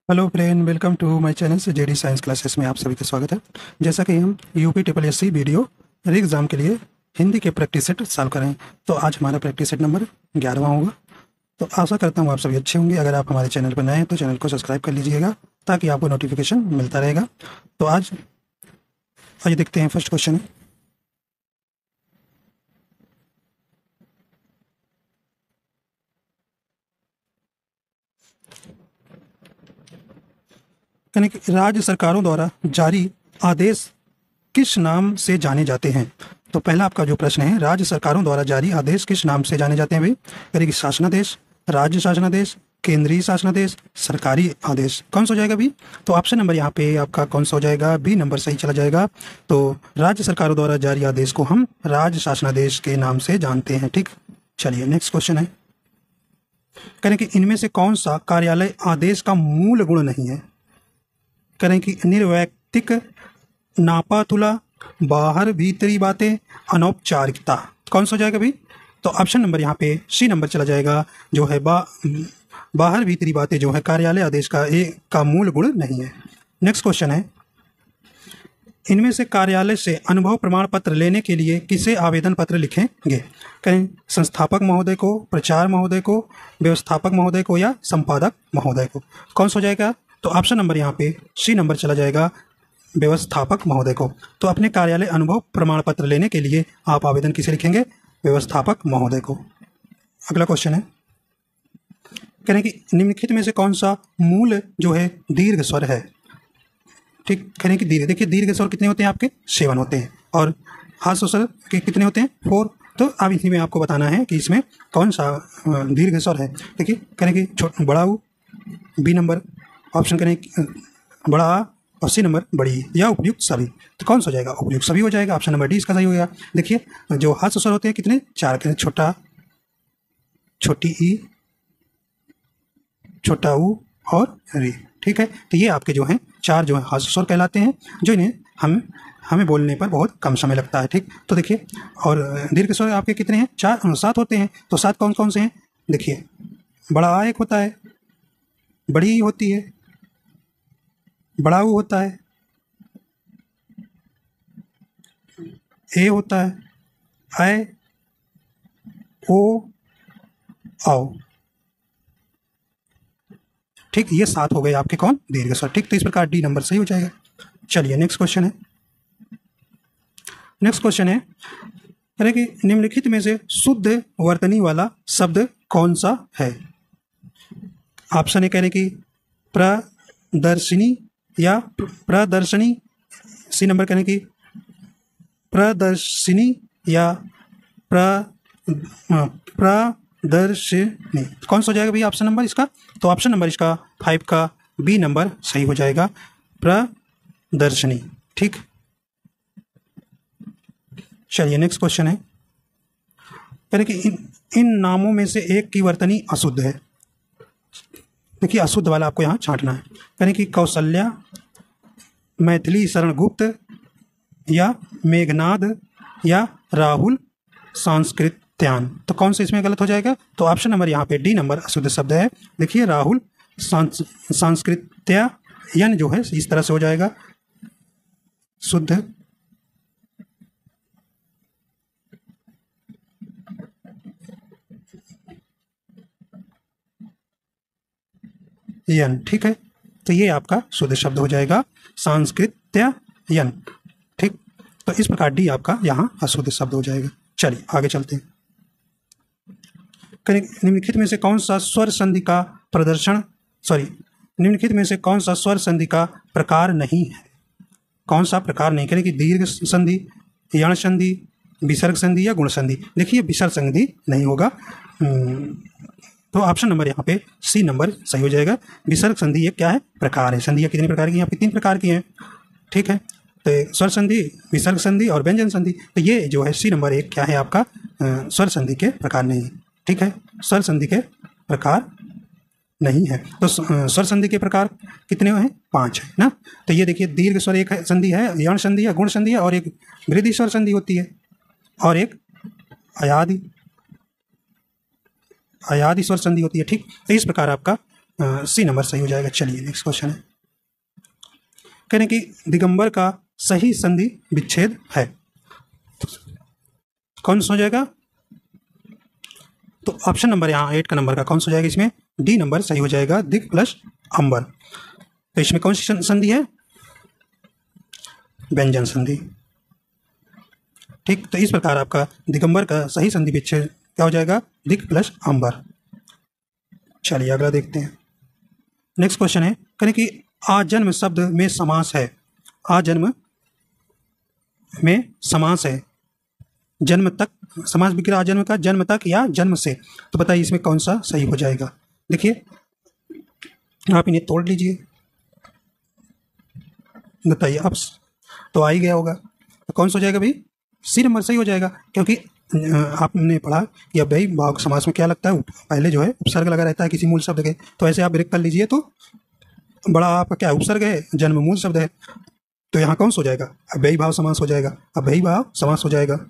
Hello friend, welcome to my channel से JD science classes में आप सभी का स्वागत है। जैसा कि हम UP triple S C VDO exam के लिए हिंदी के प्रैक्टिस सेट सॉल्व करें, तो आज हमारा प्रैक्टिस सेट नंबर 11वां होगा। तो आशा करता हूँ आप सभी अच्छे होंगे। अगर आप हमारे चैनल पर नए हैं तो चैनल को सब्सक्राइब कर लीजिएगा ताकि आपको नोटिफिकेशन मिलता रहेगा। तो आज देखते हैं फर्स्ट क्वेश्चन है। यानी कि राज्य सरकारों द्वारा जारी आदेश किस नाम से जाने जाते हैं। तो पहला आपका जो प्रश्न है, राज्य सरकारों द्वारा जारी आदेश किस नाम से जाने जाते हैं भाई? यानी कि शासनादेश, राज्य शासनादेश, केंद्रीय शासनादेश, सरकारी आदेश। कौन सा हो जाएगा भी? तो ऑप्शन नंबर यहाँ पे आपका कौन सा हो जाएगा? बी नंबर सही चला जाएगा। तो राज्य सरकारों द्वारा जारी आदेश को हम राज्य शासनादेश के नाम से जानते हैं। ठीक, चलिए नेक्स्ट क्वेश्चन है। करें कि इनमें से कौन सा कार्यालय आदेश का मूल गुण नहीं है? करें कि निर्वैयक्तिक, नापातुला, बाहर भीतरी बातें, अनौपचारिकता। कौन सा हो जाएगा भाई? तो ऑप्शन नंबर यहाँ पे सी नंबर चला जाएगा, जो है बाहर भीतरी बातें जो है कार्यालय आदेश का मूल गुण नहीं है। नेक्स्ट क्वेश्चन है, इनमें से कार्यालय से अनुभव प्रमाण पत्र लेने के लिए किसे आवेदन पत्र लिखेंगे? कहें संस्थापक महोदय को, प्राचार्य महोदय को, व्यवस्थापक महोदय को या संपादक महोदय को। कौन सा हो जाएगा? तो ऑप्शन नंबर यहाँ पे सी नंबर चला जाएगा, व्यवस्थापक महोदय को। तो अपने कार्यालय अनुभव प्रमाण पत्र लेने के लिए आप आवेदन किसे लिखेंगे? व्यवस्थापक महोदय को। अगला क्वेश्चन है, कह रहे हैं कि निम्नलिखित में से कौन सा मूल जो है दीर्घ स्वर है? ठीक, कह रहे हैं कि देखिए दीर्घ स्वर कितने होते हैं आपके? 7 होते हैं। और हास्य स्वर के कितने होते हैं? 4। तो अब इसी में आपको बताना है कि इसमें कौन सा दीर्घ स्वर है। देखिए कह रहे हैं कि बड़ा ऊ, बी नंबर ऑप्शन करें बड़ा आ, और सी नंबर बड़ी, या उपयुक्त सभी। तो कौन सा हो जाएगा? उपयुक्त सभी हो जाएगा। ऑप्शन नंबर डी इसका सही हो गया। देखिए जो हास्य स्वर होते हैं कितने? 4 के, छोटा, छोटी ई, छोटा ऊ और री। ठीक है, तो ये आपके जो हैं 4 जो है हास्य स्वर कहलाते हैं, जो इन्हें हमें बोलने पर बहुत कम समय लगता है। ठीक, तो देखिए और दीर्घ स्वर आपके कितने हैं? 7 होते हैं। तो 7 कौन कौन से हैं? देखिए बड़ा आ एक होता है, बड़ी होती है, बड़ा ऊ होता है, ए होता है, ऐ, ओ, औ। ठीक, ये 7 हो गए आपके कौन? दीर्घ स्वर। ठीक, तो इस प्रकार डी नंबर सही हो जाएगा। चलिए नेक्स्ट क्वेश्चन है। नेक्स्ट क्वेश्चन है, अरे कि निम्नलिखित में से शुद्ध वर्तनी वाला शब्द कौन सा है? ऑप्शन है कह रहे कि प्रदर्शनी या प्रदर्शनी, सी नंबर कहने की प्रदर्शनी या प्रदर्शनी। कौन सा हो जाएगा भैया ऑप्शन नंबर इसका? तो ऑप्शन नंबर इसका 5 का बी नंबर सही हो जाएगा, प्रदर्शनी। ठीक, चलिए नेक्स्ट क्वेश्चन है, यानी कि इन नामों में से एक की वर्तनी अशुद्ध है। देखिए अशुद्ध वाला आपको यहाँ छांटना है। यानी कि कौशल्या, मैथिली शरण गुप्त, या मेघनाद, या राहुल सांस्कृत्यान। तो कौन सा इसमें गलत हो जाएगा? तो ऑप्शन नंबर यहाँ पे डी नंबर अशुद्ध शब्द है। देखिए राहुल सांस्कृत्यायन जो है इस तरह से हो जाएगा, शुद्ध यन। ठीक है, तो ये आपका शुद्ध शब्द हो जाएगा, सांस्कृत्यायन। ठीक, तो इस प्रकार डी आपका यहाँ अशुद्ध शब्द हो जाएगा। चलिए आगे चलते हैं। निम्नलिखित में से कौन सा स्वर संधि का निम्नलिखित में से कौन सा स्वर संधि का प्रकार नहीं है? कौन सा प्रकार नहीं? करें कि दीर्घ संधि, यण संधि, विसर्ग संधि या गुण संधि। देखिए विसर्ग संधि नहीं होगा, तो ऑप्शन नंबर यहाँ पे सी नंबर सही हो जाएगा। विसर्ग संधि ये क्या है? प्रकार है। संधियाँ कितने प्रकार की? यहाँ पे 3 प्रकार की हैं। ठीक है, तो स्वर संधि, विसर्ग संधि और व्यंजन संधि। तो ये जो है सी नंबर 1 क्या है आपका? स्वर संधि के प्रकार नहीं है। ठीक है, स्वर संधि के प्रकार नहीं है। तो स्वर संधि के प्रकार कितने हैं? 5 है ना। तो ये देखिए दीर्घ स्वर एक संधि है, यण संधि है, गुण संधि है, और एक वृद्धि स्वर संधि होती है, और एक अयादि स्वर संधि होती है। ठीक, तो इस प्रकार आपका सी नंबर सही हो जाएगा। चलिए नेक्स्ट क्वेश्चन है, कह रहे हैं कि दिगंबर का सही संधि विच्छेद है, कौन सा हो जाएगा? तो ऑप्शन नंबर यहाँ 8 का नंबर का कौन सा हो जाएगा? इसमें डी नंबर सही हो जाएगा, दिग प्लस अंबर। तो इसमें कौन सी संधि है? व्यंजन संधि। ठीक, तो इस प्रकार आपका दिगंबर का सही संधि विच्छेद क्या हो जाएगा? दिग प्लस अंबर। चलिए अगला देखते हैं। नेक्स्ट क्वेश्चन है, कहें कि आजन्म शब्द में समास है, आजन्म में समास है, जन्म तक, समास विग्रह आजन्म का जन्म तक या जन्म से, तो बताइए इसमें कौन सा सही हो जाएगा? देखिए आप इन्हें तोड़ लीजिए, बताइए अब तो आ ही गया होगा, तो कौन सा हो जाएगा भाई? सी नंबर सही हो जाएगा, क्योंकि आपने पढ़ा कि अव्ययी भाव समास में क्या लगता है, पहले जो है उपसर्ग लगा रहता है किसी मूल शब्द के, तो ऐसे आप ब्रेक कर लीजिए, तो बड़ा आपका क्या उपसर्ग है, जन्म मूल शब्द है, तो यहाँ कौन सा हो जाएगा? अव्ययी भाव समास हो जाएगा, अव्ययी भाव समास हो जाएगा।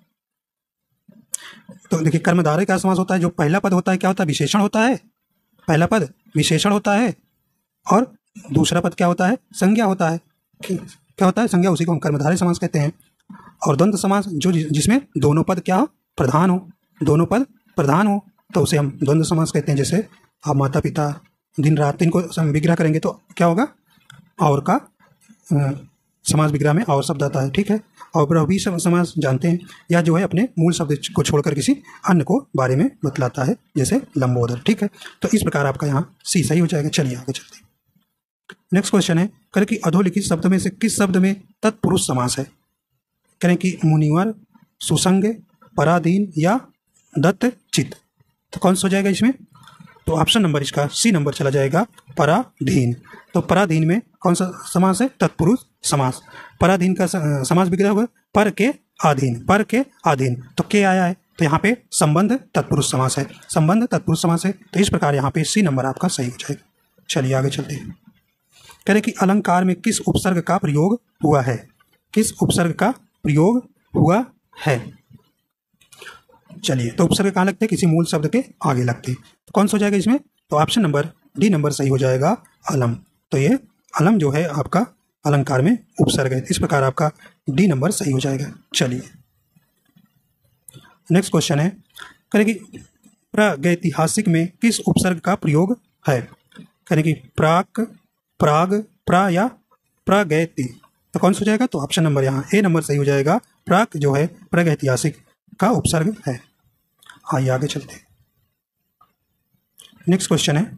तो देखिए कर्मधारय का समास होता है, जो पहला पद होता है क्या होता है? विशेषण होता है, पहला पद विशेषण होता है, और दूसरा पद क्या होता है? संज्ञा होता है। क्या होता है? संज्ञा, उसी को हम कर्मधारय समास कहते हैं। और द्वंद्व समास जो जिसमें दोनों पद क्या हो? प्रधान हो, दोनों पद प्रधान हो, तो उसे हम द्वंद्व समास कहते हैं। जैसे आप माता पिता दिन रात इनको विग्रह करेंगे तो क्या होगा? और का समास विग्रह में और शब्द आता है, ठीक है। और प्रभी समास जानते हैं, या जो है अपने मूल शब्द को छोड़कर किसी अन्य को बारे में बतलाता है, जैसे लंबोदर, ठीक है। तो इस प्रकार आपका यहाँ सी सही हो जाएगा। चलिए आगे चलते हैं। नेक्स्ट क्वेश्चन है, करें कि अधोलिखित शब्द में से किस शब्द में तत्पुरुष समास है? करें कि मुनिवर, सुसंग, पराधीन या दत्त चित्त, तो कौन सा हो जाएगा इसमें? तो ऑप्शन नंबर इसका सी नंबर चला जाएगा, पराधीन। तो पराधीन में कौन सा समास है? तत्पुरुष समास। पराधीन का समास विग्रह होगा पर के अधीन, पर के अधीन, तो के आया है, तो यहाँ पे संबंध तत्पुरुष समास है, संबंध तत्पुरुष समास है। तो इस प्रकार यहाँ पे सी नंबर आपका सही हो जाएगा। चलिए आगे चलते हैं। कह रहे कि अलंकार में किस उपसर्ग का प्रयोग हुआ है? किस उपसर्ग का प्रयोग हुआ है? चलिए, तो उपसर्ग कहाँ लगते हैं? किसी मूल शब्द के आगे लगते हैं, तो कौन सा हो जाएगा इसमें? तो ऑप्शन नंबर डी नंबर सही हो जाएगा, अलम। तो ये अलम जो है आपका अलंकार में उपसर्ग है, इस प्रकार आपका डी नंबर सही हो जाएगा। चलिए नेक्स्ट क्वेश्चन है, करें कि प्रागैतिहासिक में किस उपसर्ग का प्रयोग है? करें कि प्राक, प्राग, प्रा या प्रागैति, तो कौन सा हो जाएगा? तो ऑप्शन नंबर यहाँ ए नंबर सही हो जाएगा, प्राक जो है प्रागैतिहासिक का उपसर्ग है। आइए आगे चलते हैं। नेक्स्ट क्वेश्चन है,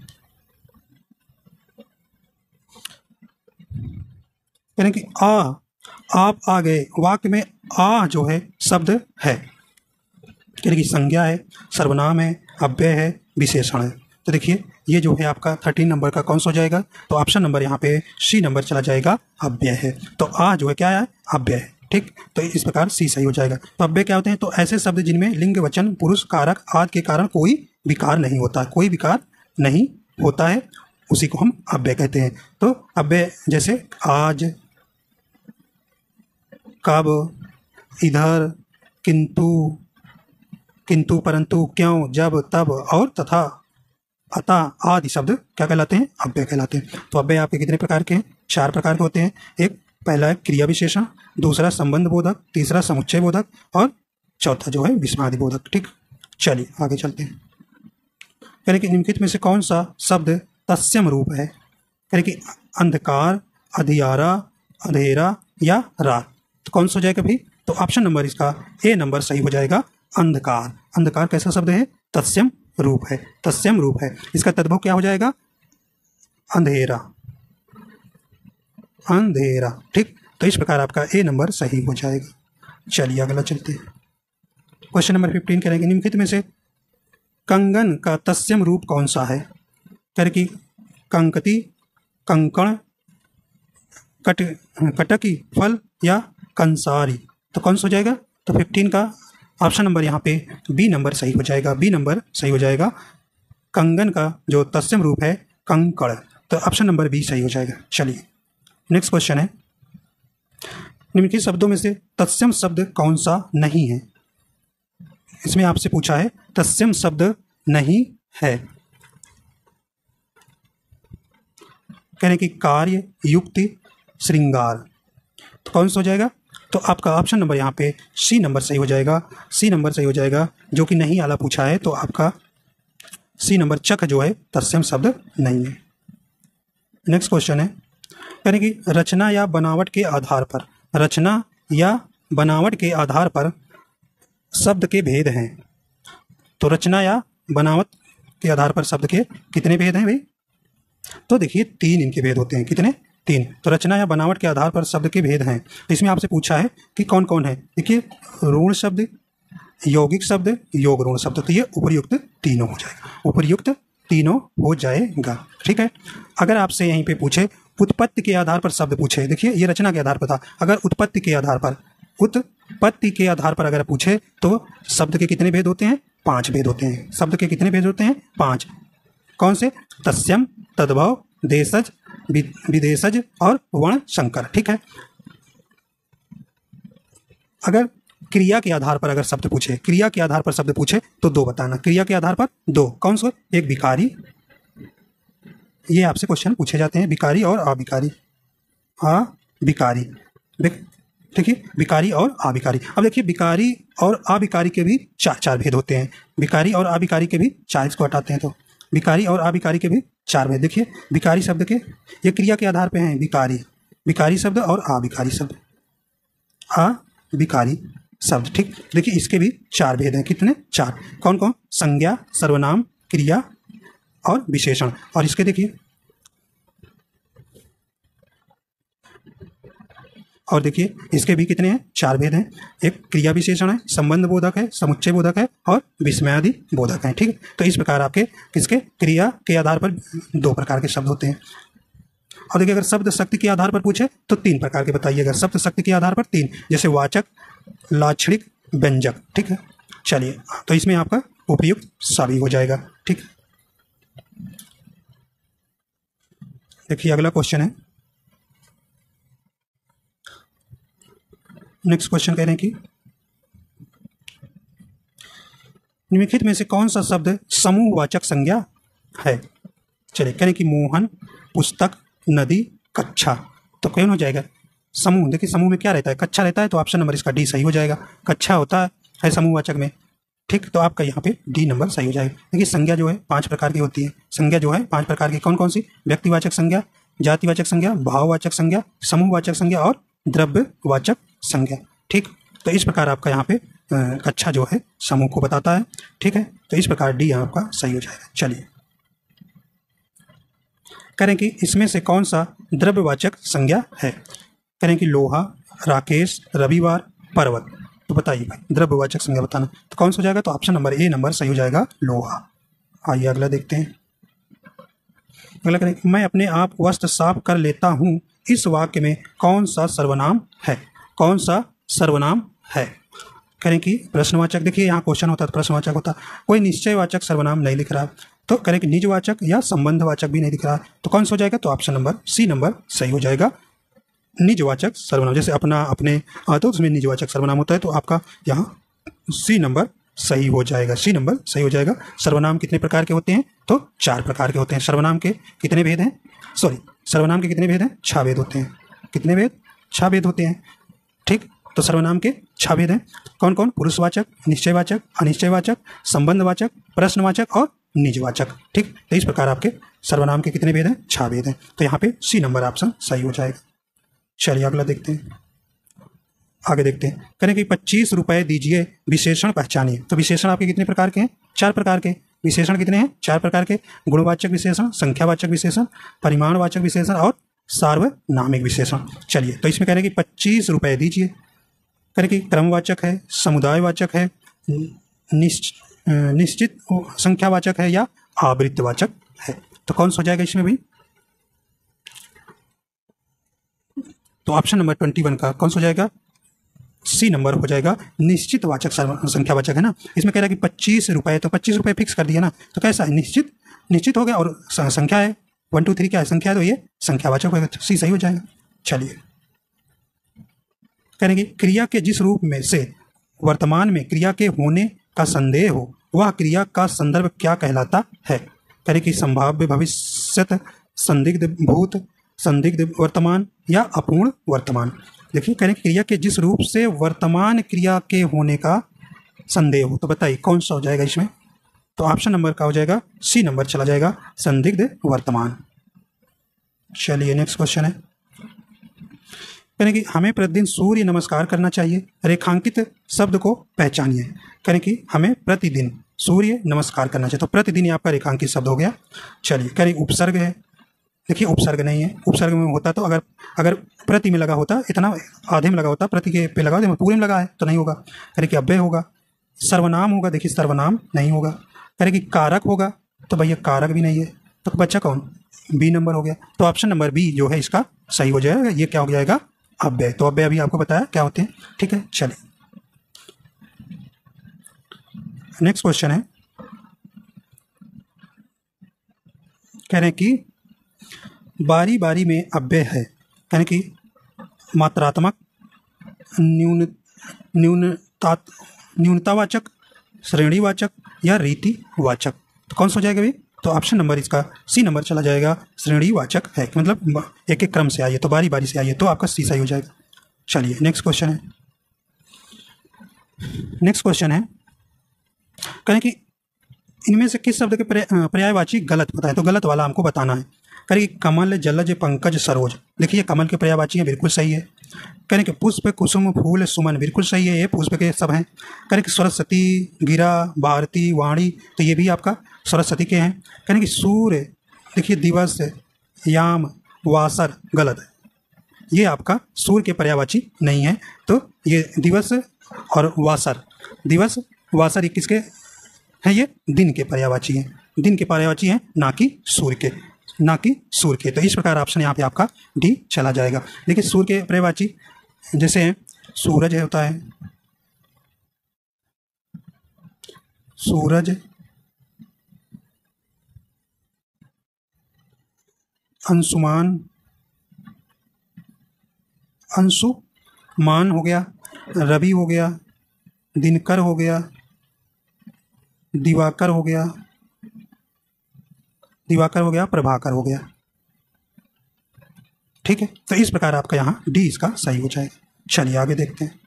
यानी कि आप आ गए, वाक्य में आ जो है शब्द है, यानी कि संज्ञा है, सर्वनाम है, अव्यय है, विशेषण है। तो देखिए ये जो है आपका 13 नंबर का कौन सा हो जाएगा? तो ऑप्शन नंबर यहाँ पे सी नंबर चला जाएगा, अव्यय है। तो आ जो है क्या है? अव्यय है, ठीक। तो इस प्रकार सी सही हो जाएगा। तो अव्यय क्या होते हैं? तो ऐसे शब्द जिनमें लिंग, वचन, पुरुष, कारक आदि के कारण कोई विकार नहीं होता, कोई विकार नहीं होता है, उसी को हम अव्यय कहते हैं। तो अव्यय जैसे आज, कब, इधर, किंतु, किंतु, परंतु, क्यों, जब, तब और तथा, अतः आदि शब्द क्या कहलाते हैं? अव्यय कहलाते हैं। तो अव्यय आपके कितने प्रकार के हैं? 4 प्रकार के होते हैं। एक पहला है क्रिया विशेषण, दूसरा संबंध बोधक, तीसरा समुच्चय बोधक और चौथा जो है विस्मादि बोधक, ठीक। चलिए आगे चलते हैं। कह रहे कि निम्नलिखित में से कौन सा शब्द तत्सम रूप है? कह रहे कि अंधकार, अधियारा, अंधेरा या रात, तो कौन सा हो जाएगा भाई? तो ऑप्शन नंबर इसका ए नंबर सही हो जाएगा, अंधकार। अंधकार कैसा शब्द है? तत्सम रूप है, तत्सम रूप है। इसका तद्भव क्या हो जाएगा? अंधेरा, अंधेरा, ठीक। तो इस प्रकार आपका ए नंबर सही हो जाएगा। चलिए अगला चलते हैं। क्वेश्चन नंबर 15 करेंगे, निम्नलिखित में से कंगन का तत्सम रूप कौन सा है? कह रहे कि कंकती, कंकण, कटकी फल या कंसारी, तो कौन सा हो जाएगा? तो 15 का ऑप्शन नंबर यहाँ पे बी नंबर सही हो जाएगा, बी नंबर सही हो जाएगा। कंगन का जो तत्सम रूप है कंकड़, तो ऑप्शन नंबर बी सही हो जाएगा। चलिए नेक्स्ट क्वेश्चन है, निम्नलिखित शब्दों में से तत्सम शब्द कौन सा नहीं है? इसमें आपसे पूछा है तत्सम शब्द नहीं है। कहने की कार्य, युक्ति, श्रृंगार। तो कौन सा हो जाएगा? तो आपका ऑप्शन नंबर यहाँ पे सी नंबर सही हो जाएगा। सी नंबर सही हो जाएगा, जो कि नहीं आला पूछा है, तो आपका सी नंबर चक जो है तत्सम शब्द नहीं है। नेक्स्ट क्वेश्चन है, यानी कि रचना या बनावट के आधार पर, रचना या बनावट के आधार पर शब्द के भेद हैं। तो रचना या बनावट के आधार पर शब्द के कितने भेद हैं भाई? तो देखिए 3 इनके भेद होते हैं। कितने? 3। तो रचना या बनावट के आधार पर शब्द के भेद हैं। तो इसमें आपसे पूछा है कि कौन कौन है। देखिए ऋण शब्द, यौगिक शब्द, योग ऋण शब्द। तो ये उपर्युक्त तीनों हो जाएगा, उपर्युक्त तीनों हो जाएगा। ठीक है। अगर आपसे यहीं पे पूछे उत्पत्ति के आधार पर शब्द पूछे, देखिए ये रचना के आधार पर था, अगर उत्पत्ति के आधार पर अगर पूछे तो शब्द के कितने भेद होते हैं? 5 भेद होते हैं। शब्द के कितने भेद होते हैं? 5। कौन से? तस्यम, तद्भव, देशज, विदेशज और वर्ण संकर। ठीक है। अगर क्रिया के आधार पर अगर शब्द पूछे, क्रिया के आधार पर शब्द पूछे तो 2 बताना। क्रिया के आधार पर 2 कौन से? एक विकारी, ये आपसे क्वेश्चन पूछे जाते हैं, विकारी और अविकारी। अविकारी, ठीक है, विकारी और अविकारी। अब देखिए विकारी और अविकारी के भी 4 भेद होते हैं। विकारी और अविकारी के भी 4, इसको हटाते हैं तो विकारी और अविकारी के भी 4 भेद। देखिए विकारी शब्द के ये क्रिया के आधार पे हैं, विकारी शब्द और अविकारी शब्द, अविकारी शब्द। ठीक, देखिए इसके भी 4 भेद हैं। कितने? 4। कौन कौन? संज्ञा, सर्वनाम, क्रिया और विशेषण। और इसके देखिए, और देखिए इसके भी कितने हैं? 4 भेद हैं। एक क्रिया विशेषण है, संबंध बोधक है, समुच्चय बोधक है और विस्मयादि बोधक है। ठीक है। तो इस प्रकार आपके किसके क्रिया के आधार पर 2 प्रकार के शब्द होते हैं। और देखिए अगर शब्द शक्ति के आधार पर पूछे तो 3 प्रकार के बताइएगा। शब्द शक्ति के आधार पर 3, जैसे वाचक, लाक्षणिक, व्यंजक। ठीक है। चलिए, तो इसमें आपका उपयुक्त सभी हो जाएगा। ठीक। देखिए अगला क्वेश्चन है, नेक्स्ट क्वेश्चन कह रहे हैं कि निम्नलिखित में से कौन सा शब्द समूहवाचक संज्ञा है? चलिए, कह रहे हैं कि मोहन, पुस्तक, नदी, कक्षा। तो कौन हो जाएगा? समूह। देखिए समूह में क्या रहता है? कक्षा रहता है, तो ऑप्शन नंबर इसका डी सही हो जाएगा। कक्षा होता है समूहवाचक में। ठीक, तो आपका यहाँ पे डी नंबर सही हो जाएगा। देखिए संज्ञा जो है 5 प्रकार की होती है। संज्ञा जो है 5 प्रकार की, कौन कौन सी? व्यक्तिवाचक संज्ञा, जातिवाचक संज्ञा, भाववाचक संज्ञा, समूहवाचक संज्ञा और द्रव्यवाचक संज्ञा। ठीक, तो इस प्रकार आपका यहाँ पे कक्षा जो है समूह को बताता है। ठीक है, तो इस प्रकार डी आपका सही हो जाएगा। चलिए, करें कि इसमें से कौन सा द्रव्यवाचक संज्ञा है? करें कि लोहा, राकेश, रविवार, पर्वत। तो बताइए भाई द्रव्यवाचक संज्ञा बताना। तो कौन सा हो जाएगा? तो ऑप्शन नंबर ए नंबर सही हो जाएगा, लोहा। आइए अगला देखते हैं। अगला करें, मैं अपने आप वस्त्र साफ कर लेता हूँ, इस वाक्य में कौन सा सर्वनाम है? कौन सा सर्वनाम है? करें कि प्रश्नवाचक। देखिए यहाँ क्वेश्चन होता तो प्रश्नवाचक होता, कोई निश्चयवाचक सर्वनाम नहीं लिख रहा, तो करें कि निजवाचक या संबंधवाचक भी नहीं दिख रहा, तो कौन सा हो जाएगा? तो ऑप्शन नंबर सी नंबर सही हो जाएगा, निजवाचक सर्वनाम। जैसे अपना, अपने, तो उसमें निजवाचक सर्वनाम होता है, तो आपका यहाँ सी नंबर सही हो जाएगा, सी नंबर सही हो जाएगा। सर्वनाम कितने प्रकार के होते हैं? तो 4 प्रकार के होते हैं। सर्वनाम के कितने भेद हैं? सर्वनाम के कितने भेद हैं? 6 भेद होते हैं। कितने भेद? 6 भेद होते हैं। ठीक, तो सर्वनाम के 6 भेद हैं। कौन कौन? पुरुषवाचक, निश्चयवाचक, अनिश्चयवाचक, संबंधवाचक, प्रश्नवाचक और निजवाचक। ठीक, तो इस प्रकार आपके सर्वनाम के कितने भेद हैं? 6 भेद हैं। तो यहाँ पे सी नंबर ऑप्शन सही हो जाएगा। चलिए अगला देखते हैं, आगे देखते हैं। करें कि 25 रुपए दीजिए, विशेषण पहचानिए। तो विशेषण आपके कितने प्रकार के हैं? 4 प्रकार के। विशेषण कितने हैं? 4 प्रकार के। गुणवाचक विशेषण, संख्यावाचक विशेषण, परिमाणवाचक विशेषण और सार्वनामिक विशेषण। चलिए, तो इसमें कह रहे हैं कि 25 रुपए दीजिए, कह रहे कि क्रमवाचक है, समुदायवाचक है, निश्चित संख्यावाचक है या आवृत्तवाचक है। तो कौन सा हो जाएगा इसमें भी? तो ऑप्शन नंबर 21 का कौन सा हो जाएगा? सी नंबर हो जाएगा, निश्चित वाचक संख्यावाचक है ना। इसमें कह रहा है कि 25 रुपए, तो 25 रुपए फिक्स कर दिया ना, तो कैसा है? निश्चित हो गया, और संख्या है 1 2 3 क्या है? संख्या, तो ये संख्यावाचक होगा, तो सी सही हो जाएगा। चलिए, करेंगे क्रिया के जिस रूप में से वर्तमान में क्रिया के होने का संदेह हो, वह क्रिया का संदर्भ क्या कहलाता है? करें कि संभाव्य भविष्यत, संदिग्ध भूत, संदिग्ध वर्तमान या अपूर्ण वर्तमान। देखिए करें क्रिया के जिस रूप से वर्तमान क्रिया के होने का संदेह हो, तो बताइए कौन सा हो जाएगा इसमें। तो ऑप्शन नंबर का हो जाएगा सी नंबर चला जाएगा, संदिग्ध वर्तमान। चलिए नेक्स्ट क्वेश्चन है, करें कि हमें प्रतिदिन सूर्य नमस्कार करना चाहिए, रेखांकित शब्द को पहचानिए। करें कि हमें प्रतिदिन सूर्य नमस्कार करना चाहिए, तो प्रतिदिन ये आपका रेखांकित शब्द हो गया। चलिए करें उपसर्ग है, देखिए उपसर्ग नहीं है, उपसर्ग में होता तो अगर प्रति में लगा होता, इतना आधे में लगा होता, प्रति के पे लगा होता, पूरे में लगा है तो नहीं होगा। करें कि अव्यय होगा, सर्वनाम होगा, देखिए सर्वनाम नहीं होगा। करें कि कारक होगा, तो भैया कारक भी नहीं है, तो बच्चा कौन, बी नंबर हो गया। तो ऑप्शन नंबर बी जो है इसका सही हो जाएगा, ये क्या हो जाएगा, अव्यय। तो अव्यय अभी आपको बताया क्या होते हैं, ठीक है। चलिए नेक्स्ट क्वेश्चन है, कह रहे हैं कि बारी बारी में अव्यय है, यानी कि मात्रात्मक, न्यूनतावाचक, श्रेणीवाचक या रीतिवाचक। तो कौन सा हो जाएगा भाई, तो ऑप्शन नंबर इसका सी नंबर चला जाएगा, श्रेणीवाचक है, मतलब एक एक क्रम से आइए, तो बारी बारी से आइए, तो आपका सी सही हो जाएगा। चलिए नेक्स्ट क्वेश्चन है, नेक्स्ट क्वेश्चन है, कहें कि इनमें से किस शब्द के पर्यायवाची गलत बताएं, तो गलत वाला हमको बताना है। करें कि कमल, जलज, पंकज, सरोज, देखिए कमल के पर्यायवाची हैं, बिल्कुल सही है। करें कि पुष्प, कुसुम, फूल, सुमन, बिल्कुल सही है, ये पुष्प के सब हैं। करें कि सरस्वती, गिरा, भारती, वाणी, तो ये भी आपका सरस्वती के हैं। करें कि सूर्य, देखिए दिवस, याम, वासर, गलत है, ये आपका सूर्य के पर्यायवाची नहीं है। तो ये दिवस और वासर, दिवस वासर ये किसके हैं, ये दिन के पर्यायवाची हैं, दिन के पर्यायवाची हैं, ना कि सूर्य के, ना कि सूर्य के। तो इस प्रकार ऑप्शन यहाँ पे आपका डी चला जाएगा। देखिए सूर्य के पर्यायवाची जैसे सूरज होता है, सूरज, अंशुमान, अंशुमान हो गया, रवि हो गया, दिनकर हो गया, दिवाकर हो गया, दिवाकर हो गया, प्रभाकर हो गया, ठीक है। तो इस प्रकार आपका यहाँ डी इसका सही हो जाएगा। चलिए आगे देखते हैं,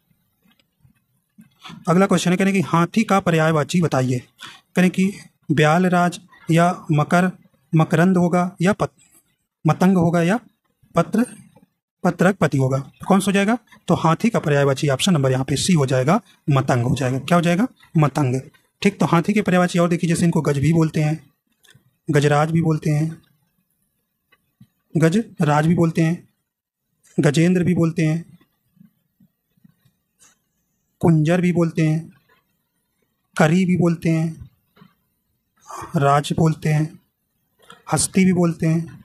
अगला क्वेश्चन है, करें कि हाथी का पर्यायवाची बताइए। करें कि ब्यालराज या मकर, मकरंद होगा या मतंग होगा या पत्रकपति होगा, तो कौन सा हो जाएगा, तो हाथी का पर्यायवाची ऑप्शन नंबर यहाँ पे सी हो जाएगा, मतंग हो जाएगा। क्या हो जाएगा, मतंग, ठीक। तो हाथी के पर्यायवाची और देखिए, जैसे इनको गज भी बोलते हैं, गजराज भी बोलते हैं, गजराज भी बोलते हैं, गजेंद्र भी बोलते हैं, कुंजर भी बोलते हैं, करी भी बोलते हैं, राज बोलते हैं, हस्ती भी बोलते हैं,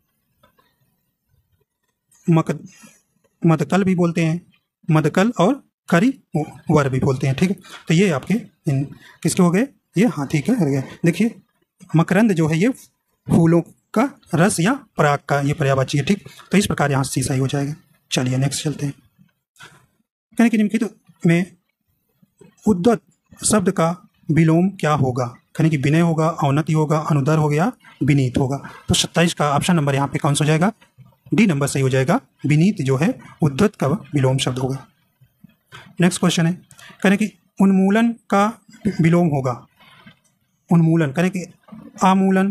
मदकल भी बोलते हैं, मदकल और करी वर भी बोलते हैं, ठीक है। तो ये आपके किसके हो गए, ये हाथी के हो गए। देखिए मकरंद जो है ये फूलों का रस या पराग का ये पर्यायवाची है, ठीक। तो इस प्रकार यहाँ सी सही हो जाएगा। चलिए नेक्स्ट चलते हैं, कहें कि निम्नलिखित में उद्गत शब्द का विलोम क्या होगा। कहें कि विनय होगा, औन्नति होगा, अनुदर हो गया, विनीत होगा। तो 27 का ऑप्शन नंबर यहाँ पे कौन सा हो जाएगा, डी नंबर सही हो जाएगा, विनीत जो है उद्गत का विलोम शब्द होगा। नेक्स्ट क्वेश्चन है, कहें कि उन्मूलन का विलोम होगा, उन्मूलन, करें कि आमूलन,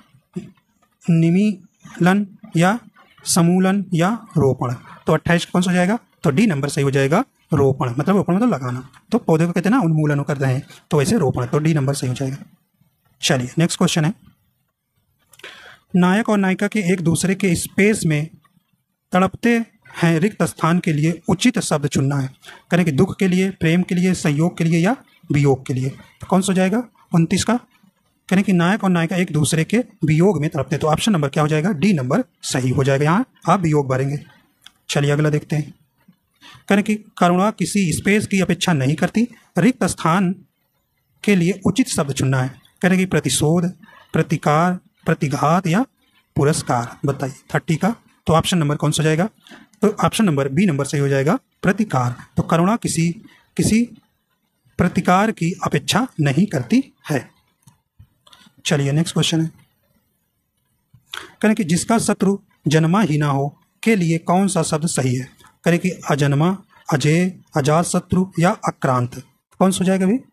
निमीलन या समूलन या रोपण। तो 28 कौन सा हो जाएगा, तो डी नंबर सही हो जाएगा, रोपण, मतलब रोपण मतलब लगाना, तो पौधे को कहते हैं ना उन्मूलन कर रहे हैं, तो वैसे रोपण, तो डी नंबर सही हो जाएगा। चलिए नेक्स्ट क्वेश्चन है, नायक और नायिका के एक दूसरे के स्पेस में तड़पते हैं रिक्त स्थान के लिए उचित शब्द चुनना है। करें कि दुख के लिए, प्रेम के लिए, संयोग के लिए या वियोग के लिए। तो कौन सा हो जाएगा 29 का, करें कि नायक और नायिका एक दूसरे के वियोग में तड़पते हैं, तो ऑप्शन नंबर क्या हो जाएगा, डी नंबर सही हो जाएगा, यहाँ आप वियोग भरेंगे। चलिए अगला देखते हैं, करें कि करुणा किसी स्पेस की अपेक्षा नहीं करती, रिक्त स्थान के लिए उचित शब्द चुनना है। करें कि प्रतिशोध, प्रतिकार, प्रतिघात या पुरस्कार। बताइए 30 का, तो ऑप्शन नंबर कौन सा हो जाएगा, तो ऑप्शन नंबर बी नंबर सही हो जाएगा, प्रतिकार। तो करुणा किसी प्रतिकार की अपेक्षा नहीं करती है। चलिए नेक्स्ट क्वेश्चन है, करें कि जिसका शत्रु जन्मा ही ना हो के लिए कौन सा शब्द सही है? करें कि अजन्मा, अजेय, अजात शत्रु या आक्रांत। कौन सा हो जाएगा भाई?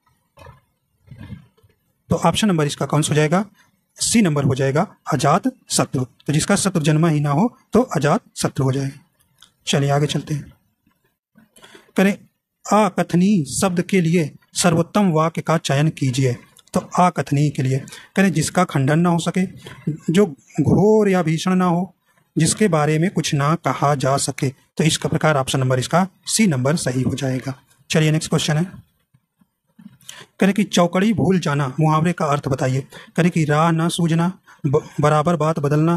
तो ऑप्शन नंबर इसका कौन सा हो जाएगा? सी नंबर हो जाएगा अजात शत्रु। तो जिसका शत्रु जन्मा ही ना हो तो अजात शत्रु हो जाएगा। चलिए आगे चलते हैं। करें अकथनीय शब्द के लिए सर्वोत्तम वाक्य का चयन कीजिए। तो अकथनीय के लिए करें जिसका खंडन ना हो सके, जो घोर या भीषण ना हो, जिसके बारे में कुछ ना कहा जा सके। तो इसका प्रकार ऑप्शन नंबर इसका सी नंबर सही हो जाएगा। चलिए नेक्स्ट क्वेश्चन है। करें कि चौकड़ी भूल जाना मुहावरे का अर्थ बताइए। करें कि राह ना सूझना, बराबर बात बदलना,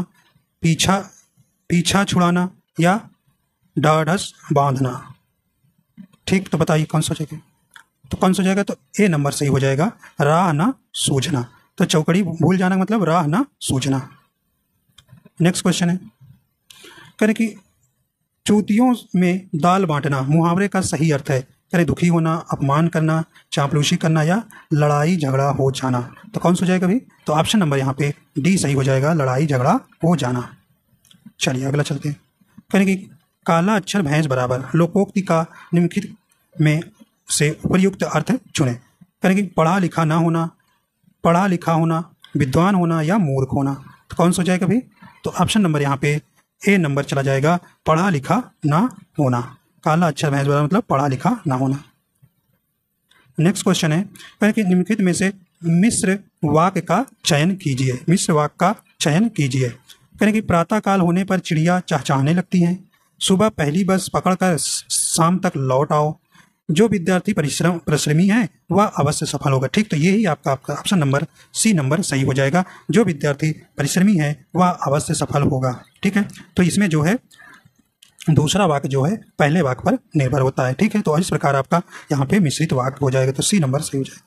पीछा छुड़ाना या ढाढ़स बांधना। ठीक, तो बताइए कौन सा हो जाएगा? तो कौन सा हो जाएगा? तो ए नंबर सही हो जाएगा, राह ना सूझना। तो चौकड़ी भूल जाना मतलब राह ना सूझना। नेक्स्ट क्वेश्चन है। करें कि चूतियों में दाल बांटना मुहावरे का सही अर्थ है। करें दुखी होना, अपमान करना, चापलूसी करना या लड़ाई झगड़ा हो जाना। तो कौन सा हो जाएगा भाई? तो ऑप्शन नंबर यहाँ पे डी सही हो जाएगा, लड़ाई झगड़ा हो जाना। चलिए अगला चलते हैं। करें कि काला अक्षर भैंस बराबर लोकोक्ति का निम्नलिखित में से उपयुक्त अर्थ चुने। करें कि पढ़ा लिखा ना होना, पढ़ा लिखा होना, विद्वान होना या मूर्ख होना। तो कौन सा हो जाएगा भाई? तो ऑप्शन नंबर यहाँ पे ए नंबर चला जाएगा, पढ़ा लिखा ना होना। काला अक्षर भैंस बराबर मतलब पढ़ा लिखा ना होना। नेक्स्ट क्वेश्चन है। कहें कि निम्नलिखित में से मिश्र वाक्य का चयन कीजिए। मिश्र वाक्य का चयन कीजिए। कहें कि प्रातः काल होने पर चिड़िया चहचहाने लगती हैं, सुबह पहली बस पकड़कर शाम तक लौट आओ, जो विद्यार्थी परिश्रमी है वह अवश्य सफल होगा। ठीक, तो यही आपका ऑप्शन नंबर सी नंबर सही हो जाएगा, जो विद्यार्थी परिश्रमी है वह अवश्य सफल होगा। ठीक है, तो इसमें जो है दूसरा वाक्य जो है पहले वाक्य पर निर्भर होता है। ठीक है, तो इस प्रकार आपका यहाँ पे मिश्रित वाक्य हो जाएगा, तो सी नंबर सही हो जाएगा।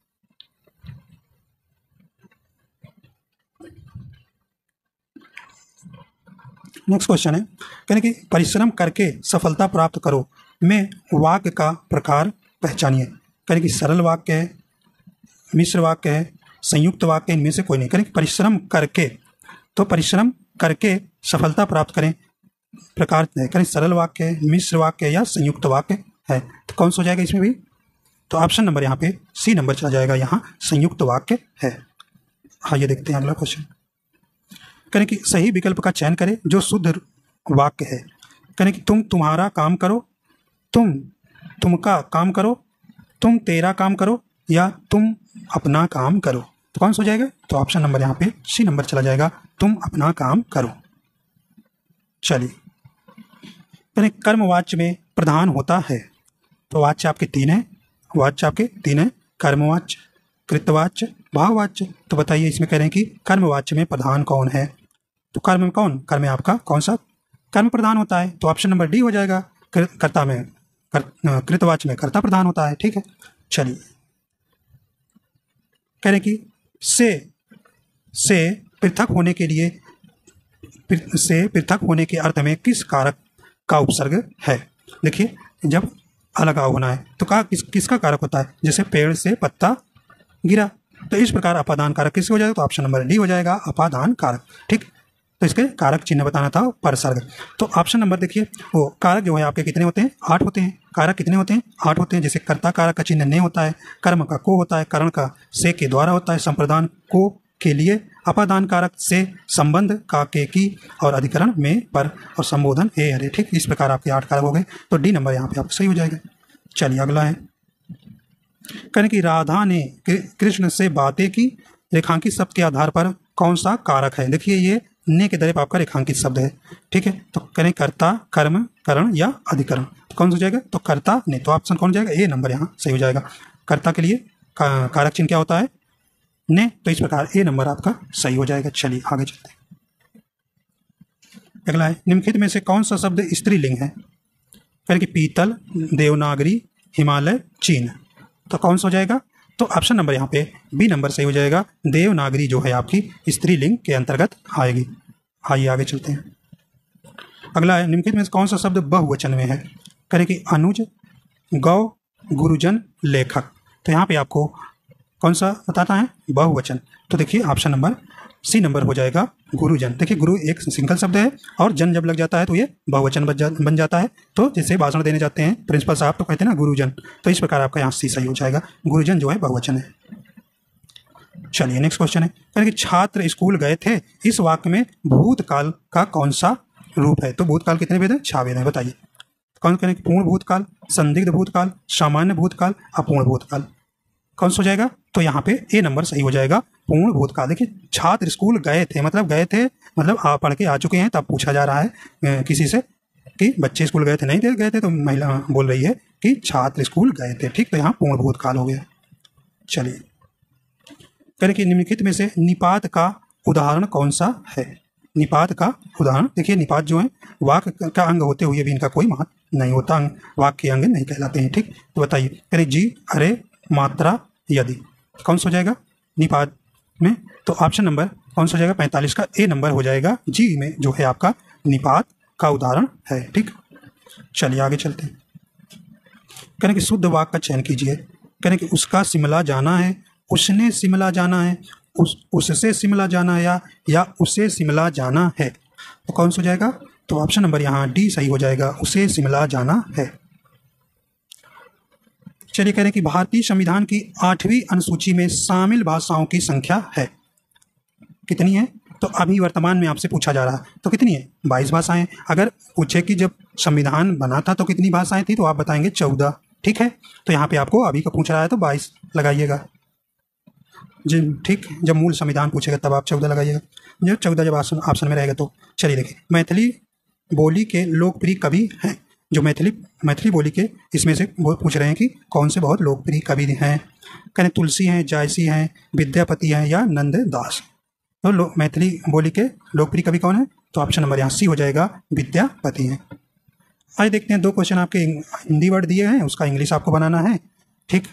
नेक्स्ट क्वेश्चन है। कहने कि परिश्रम करके सफलता प्राप्त करो में वाक्य का प्रकार पहचानिए। कहने कि सरल वाक्य है, मिश्र वाक्य है, संयुक्त वाक्य, इनमें से कोई नहीं। कहने कि परिश्रम करके, तो परिश्रम करके सफलता प्राप्त करें प्रकार है। करें सरल वाक्य है, मिश्र वाक्य या संयुक्त वाक्य है। तो कौन सा हो जाएगा इसमें भी? तो ऑप्शन नंबर यहाँ पे सी नंबर चला जाएगा, यहाँ संयुक्त वाक्य है। हाँ, ये देखते हैं अगला क्वेश्चन। करें कि सही विकल्प का चयन करें जो शुद्ध वाक्य है। करें कि तुम तुम्हारा काम करो, तुम तुमका काम करो, तुम तेरा काम करो या तुम अपना काम करो। तो कौन सा हो जाएगा? तो ऑप्शन नंबर यहाँ पे सी नंबर चला जाएगा, तुम अपना काम करो। चलिए, करें कर्मवाच्य में प्रधान होता है। तो वाच्य आपके तीन है, वाच्य आपके तीन है, कर्मवाच्य, कृतवाच्य, भाववाच्य। तो बताइए इसमें कह रहे हैं कि कर्मवाच्य में प्रधान कौन है? तो कर्म में कौन? कर्म में आपका कौन सा कर्म प्रधान होता है? तो ऑप्शन नंबर डी हो जाएगा, कर्ता में कृतवाच्य में कर्ता प्रधान होता है। ठीक है, चलिए कह रहे हैं कि से पृथक होने के लिए, से पृथक होने के अर्थ में किस कारक का उपसर्ग है? देखिए, जब अलगाव होना है तो किसका कारक होता है? जैसे पेड़ से पत्ता गिरा, तो इस प्रकार अपादान कारक किससे हो जाएगा? तो ऑप्शन नंबर डी हो जाएगा, अपादान कारक। ठीक, तो इसके कारक चिन्ह बताना था परसर्ग। तो ऑप्शन नंबर देखिए, वो कारक जो है आपके कितने होते हैं? 8 होते हैं। कारक कितने होते हैं? 8 होते हैं। जैसे कर्ता कारक का चिन्ह ने होता है, कर्म का को होता है, करण का से के द्वारा होता है, संप्रदान को के लिए, अपादान कारक से, संबंध का के की, और अधिकरण में पर, और संबोधन ए अरे। ठीक, इस प्रकार आपके 8 कारक हो गए, तो डी नंबर यहाँ पे आपको सही हो जाएगा। चलिए अगला है। कहने की राधा ने कृष्ण से बातें की, रेखांकित शब्द के आधार पर कौन सा कारक है? देखिए, ये ने के तरफ आपका रेखांकित शब्द है। ठीक है, तो करें कर्ता, कर्म, करण या अधिकरण। तो कौन सा हो जाएगा? तो कर्ता ने। तो ऑप्शन कौन हो जाएगा? ए नंबर यहाँ सही हो जाएगा। कर्ता के लिए कारक चिन्ह क्या होता है? ने। तो इस प्रकार ए नंबर आपका सही हो जाएगा। चलिए आगे चलते हैं। अगला है, निम्नलिखित में से कौन सा शब्द स्त्रीलिंग है? करें कि पीतल, देवनागरी, हिमालय, चीन। तो कौन सा हो जाएगा? तो ऑप्शन नंबर यहाँ पे बी नंबर सही हो जाएगा, देवनागरी जो है आपकी स्त्रीलिंग के अंतर्गत आएगी। आइए आगे चलते हैं। अगला है, निम्नलिखित में से कौन सा शब्द बहुवचन में है? करें कि अनुज, गौ, गुरुजन, लेखक। तो यहाँ पे आपको कौन सा बताता है? बहुवचन। तो देखिए ऑप्शन नंबर सी नंबर हो जाएगा गुरुजन। देखिए गुरु एक सिंगल शब्द है और जन जब लग जाता है तो ये बहुवचन बन जाता है। तो जैसे भाषण देने जाते हैं प्रिंसिपल साहब तो कहते हैं ना गुरुजन, तो इस प्रकार आपका यहाँ सी सही हो जाएगा। गुरुजन जो है बहुवचन है। चलिए नेक्स्ट क्वेश्चन है, कहें कि छात्र स्कूल गए थे, इस वाक्य में भूतकाल का कौन सा रूप है? तो भूतकाल कितने वेद हैं? 6 वेद हैं। बताइए कौन कहें कि पूर्ण भूतकाल, संदिग्ध भूतकाल, सामान्य भूतकाल, अपूर्ण भूतकाल, कौन सा हो जाएगा? तो यहाँ पे ए नंबर सही हो जाएगा, पूर्ण भूतकाल। देखिए छात्र स्कूल गए थे, मतलब गए थे मतलब आप पढ़ के आ चुके हैं, तब पूछा जा रहा है किसी से कि बच्चे स्कूल गए थे, नहीं थे गए थे, तो महिला बोल रही है कि छात्र स्कूल गए थे। ठीक, तो यहाँ पूर्ण भूतकाल हो गया। चलिए कहें कि निम्नलिखित में से निपात का उदाहरण कौन सा है? निपात का उदाहरण, देखिए निपात जो है वाक्य का अंग होते हुए भी इनका कोई महत्व नहीं होता, वाक्य के अंग नहीं कहलाते हैं। ठीक, तो बताइए कहें जी, अरे, मात्रा, यदि, कौन सा हो जाएगा निपात में? तो ऑप्शन नंबर कौन सा हो जाएगा? 45 का ए नंबर हो जाएगा, जी में जो है आपका निपात का उदाहरण है। ठीक, चलिए आगे चलते हैं। कहें कि शुद्ध वाक्य का चयन कीजिए। कहें कि उसका शिमला जाना है, उसने शिमला जाना है, उससे शिमला जाना है, या उसे शिमला जाना है, तो कौन सा हो जाएगा? तो ऑप्शन नंबर यहाँ डी सही हो जाएगा, उसे शिमला जाना है। चलिए कह रहे हैं कि भारतीय संविधान की 8वीं अनुसूची में शामिल भाषाओं की संख्या है, कितनी है? तो अभी वर्तमान में आपसे पूछा जा रहा है, तो कितनी है? 22 भाषाएं। अगर पूछे कि जब संविधान बना था तो कितनी भाषाएं थी, तो आप बताएंगे 14। ठीक है, तो यहाँ पे आपको अभी का पूछ रहा है तो 22 लगाइएगा जी। ठीक, जब मूल संविधान पूछेगा तब आप 14 लगाइएगा, जब 14 जब ऑप्शन में रहेगा तो। चलिए देखिए, मैथिली बोली के लोकप्रिय कवि हैं, जो मैथिली बोली के इसमें से पूछ रहे हैं कि कौन से बहुत लोकप्रिय कवि हैं। कहें तुलसी हैं, जायसी हैं, विद्यापति हैं, या नंददास। तो मैथिली बोली के लोकप्रिय कवि कौन है? तो ऑप्शन नंबर यहाँ सी हो जाएगा, विद्यापति हैं। आइए देखते हैं, 2 क्वेश्चन आपके हिंदी वर्ड दिए हैं, उसका इंग्लिश आपको बनाना है। ठीक,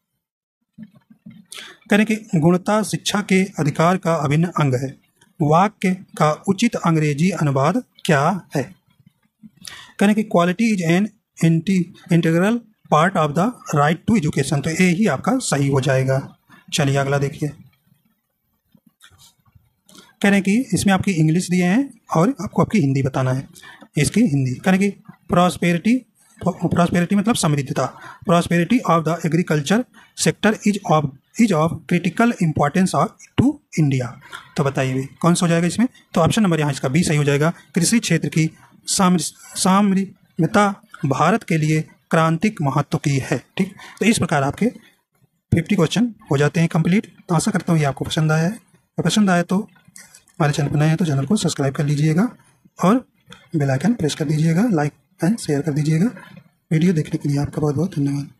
कहें कि गुणता शिक्षा के अधिकार का अभिन्न अंग है, वाक्य का उचित अंग्रेजी अनुवाद क्या है? कहें कि quality is an integral part of the right to education, तो ये ही आपका सही हो जाएगा। चलिए अगला देखिए, कह रहे हैं कि इसमें आपकी इंग्लिश दिए हैं और आपको आपकी हिंदी बताना है। इसकी हिंदी कह रहे हैं कि प्रॉस्पेरिटी मतलब समृद्धता, prosperity of the agriculture sector is of critical importance to India, तो बताइए कौन सा हो जाएगा इसमें? तो ऑप्शन नंबर यहाँ इसका बी सही हो जाएगा, कृषि क्षेत्र की समृद्धता भारत के लिए क्रांतिक महत्व की है। ठीक, तो इस प्रकार आपके 50 क्वेश्चन हो जाते हैं कंप्लीट। तो आशा करता हूँ ये आपको पसंद आया है। अगर पसंद आया तो हमारे चैनल पर नए हैं तो चैनल को सब्सक्राइब कर लीजिएगा और बेल आइकन प्रेस कर दीजिएगा, लाइक एंड शेयर कर दीजिएगा। वीडियो देखने के लिए आपका बहुत बहुत धन्यवाद।